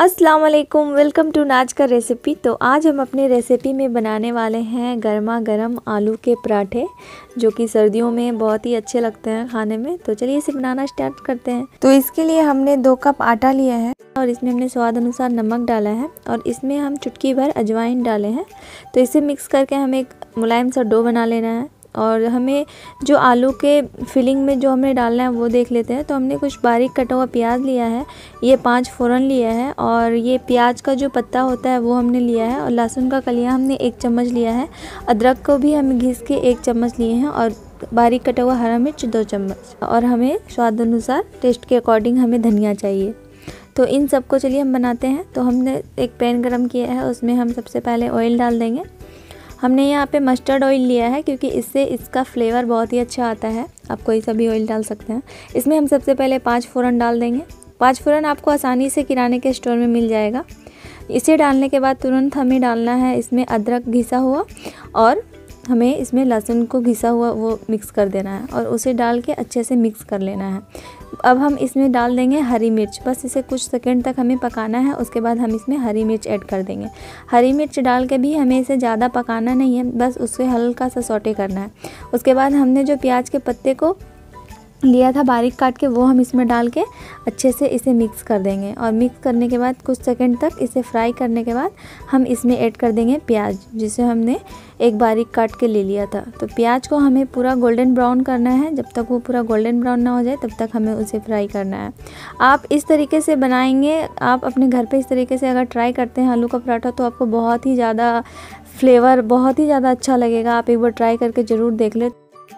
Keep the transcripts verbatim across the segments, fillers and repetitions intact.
अस्सलाम वालेकुम, welcome to नाज का रेसिपी। तो आज हम अपनी रेसिपी में बनाने वाले हैं गर्मा गर्म आलू के पराठे, जो कि सर्दियों में बहुत ही अच्छे लगते हैं खाने में। तो चलिए इसे बनाना स्टार्ट करते हैं। तो इसके लिए हमने दो कप आटा लिया है और इसमें हमने स्वाद अनुसार नमक डाला है और इसमें हम चुटकी भर अजवाइन डाले हैं। तो इसे मिक्स करके हमें एक मुलायम सा डो बना लेना है और हमें जो आलू के फिलिंग में जो हमें डालना है वो देख लेते हैं। तो हमने कुछ बारीक कटा हुआ प्याज लिया है, ये पांच फ़ोरन लिया है और ये प्याज का जो पत्ता होता है वो हमने लिया है और लहसुन का कलियां हमने एक चम्मच लिया है। अदरक को भी हम घिस के एक चम्मच लिए हैं और बारीक कटा हुआ हरा मिर्च दो चम्मच और हमें स्वाद अनुसार टेस्ट के अकॉर्डिंग हमें धनिया चाहिए। तो इन सब को चलिए हम बनाते हैं। तो हमने एक पैन गरम किया है, उसमें हम सबसे पहले ऑयल डाल देंगे। हमने यहाँ पे मस्टर्ड ऑयल लिया है क्योंकि इससे इसका फ्लेवर बहुत ही अच्छा आता है। आप कोई सा भी ऑयल डाल सकते हैं। इसमें हम सबसे पहले पाँच फ़ोरन डाल देंगे। पाँच फ़ोरन आपको आसानी से किराने के स्टोर में मिल जाएगा। इसे डालने के बाद तुरंत हमें डालना है इसमें अदरक घिसा हुआ और हमें इसमें लहसुन को घिसा हुआ वो मिक्स कर देना है और उसे डाल के अच्छे से मिक्स कर लेना है। अब हम इसमें डाल देंगे हरी मिर्च, बस इसे कुछ सेकंड तक हमें पकाना है। उसके बाद हम इसमें हरी मिर्च ऐड कर देंगे। हरी मिर्च डाल के भी हमें इसे ज़्यादा पकाना नहीं है, बस उससे हल्का सा सौटे करना है। उसके बाद हमने जो प्याज के पत्ते को लिया था बारीक काट के वो हम इसमें डाल के अच्छे से इसे मिक्स कर देंगे और मिक्स करने के बाद कुछ सेकंड तक इसे फ्राई करने के बाद हम इसमें ऐड कर देंगे प्याज, जिसे हमने एक बारीक काट के ले लिया था। तो प्याज को हमें पूरा गोल्डन ब्राउन करना है। जब तक वो पूरा गोल्डन ब्राउन ना हो जाए तब तक हमें उसे फ्राई करना है। आप इस तरीके से बनाएंगे, आप अपने घर पे इस तरीके से अगर ट्राई करते हैं आलू का पराठा तो आपको बहुत ही ज़्यादा फ्लेवर बहुत ही ज़्यादा अच्छा लगेगा। आप एक बार ट्राई करके ज़रूर देख लें।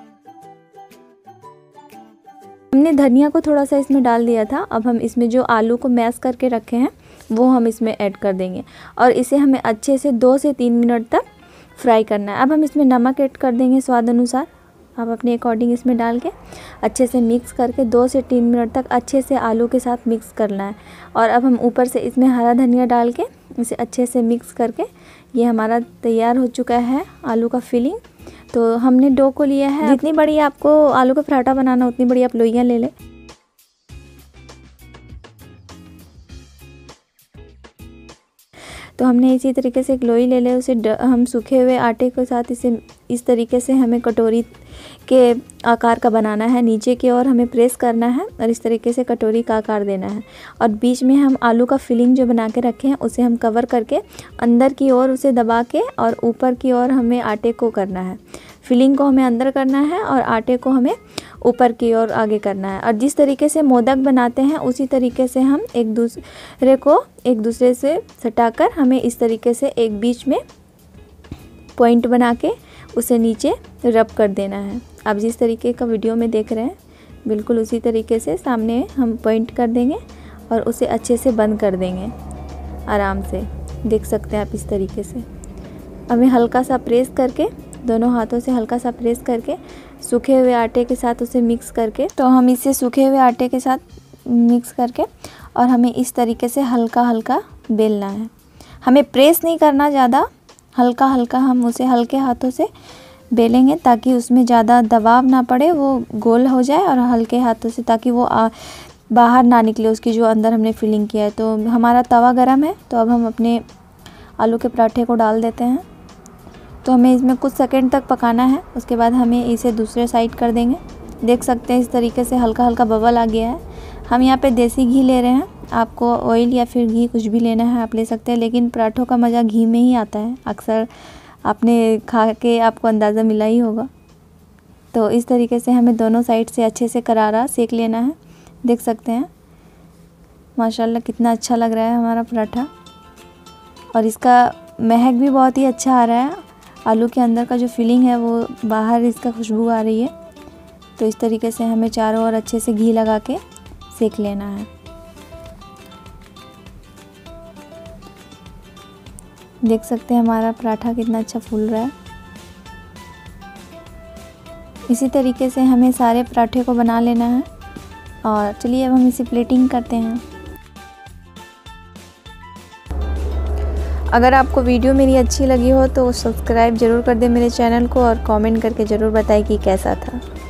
हमने धनिया को थोड़ा सा इसमें डाल दिया था। अब हम इसमें जो आलू को मैश करके रखे हैं वो हम इसमें ऐड कर देंगे और इसे हमें अच्छे से दो से तीन मिनट तक फ्राई करना है। अब हम इसमें नमक ऐड कर देंगे स्वाद अनुसार। आप अपने अकॉर्डिंग इसमें डाल के अच्छे से मिक्स करके दो से तीन मिनट तक अच्छे से आलू के साथ मिक्स करना है। और अब हम ऊपर से इसमें हरा धनिया डाल के इसे अच्छे से मिक्स करके ये हमारा तैयार हो चुका है आलू का फिलिंग। तो हमने डो को लिया है, जितनी बड़ी आपको आलू का पराठा बनाना उतनी बड़ी आप लोइयाँ ले लें। तो हमने इसी तरीके से एक लोई ले ले, उसे हम सूखे हुए आटे के साथ इसे इस तरीके से हमें कटोरी के आकार का बनाना है। नीचे की ओर हमें प्रेस करना है और इस तरीके से कटोरी का आकार देना है और बीच में हम आलू का फिलिंग जो बना के रखे हैं उसे हम कवर करके अंदर की ओर उसे दबा के और ऊपर की ओर हमें आटे को करना है। फिलिंग को हमें अंदर करना है और आटे को हमें ऊपर की ओर आगे करना है। और जिस तरीके से मोदक बनाते हैं उसी तरीके से हम एक दूसरे को एक दूसरे से सटाकर हमें इस तरीके से एक बीच में पॉइंट बना के उसे नीचे रब कर देना है। आप जिस तरीके का वीडियो में देख रहे हैं बिल्कुल उसी तरीके से सामने हम पॉइंट कर देंगे और उसे अच्छे से बंद कर देंगे। आराम से देख सकते हैं आप इस तरीके से। हमें हल्का सा प्रेस करके दोनों हाथों से हल्का सा प्रेस करके सूखे हुए आटे के साथ उसे मिक्स करके तो हम इसे सूखे हुए आटे के साथ मिक्स करके और हमें इस तरीके से हल्का हल्का बेलना है। हमें प्रेस नहीं करना ज़्यादा, हल्का हल्का हम उसे हल्के हाथों से बेलेंगे ताकि उसमें ज़्यादा दबाव ना पड़े, वो गोल हो जाए और हल्के हाथों से ताकि वो आ, बाहर ना निकले उसकी जो अंदर हमने फिलिंग किया है। तो हमारा तवा गरम है, तो अब हम अपने आलू के पराठे को डाल देते हैं। तो हमें इसमें कुछ सेकंड तक पकाना है। उसके बाद हमें इसे दूसरे साइड कर देंगे। देख सकते हैं इस तरीके से हल्का हल्का बबल आ गया है। हम यहाँ पे देसी घी ले रहे हैं। आपको ऑयल या फिर घी कुछ भी लेना है आप ले सकते हैं, लेकिन पराठों का मज़ा घी में ही आता है। अक्सर आपने खा के आपको अंदाज़ा मिला ही होगा। तो इस तरीके से हमें दोनों साइड से अच्छे से करारा सेक लेना है। देख सकते हैं माशाल्लाह कितना अच्छा लग रहा है हमारा पराठा और इसका महक भी बहुत ही अच्छा आ रहा है। आलू के अंदर का जो फिलिंग है वो बाहर इसका खुशबू आ रही है। तो इस तरीके से हमें चारों ओर अच्छे से घी लगा के सेक लेना है। देख सकते हैं हमारा पराठा कितना अच्छा फूल रहा है। इसी तरीके से हमें सारे पराठे को बना लेना है और चलिए अब हम इसे प्लेटिंग करते हैं। अगर आपको वीडियो मेरी अच्छी लगी हो तो सब्सक्राइब ज़रूर कर दें मेरे चैनल को और कमेंट करके ज़रूर बताएं कि कैसा था।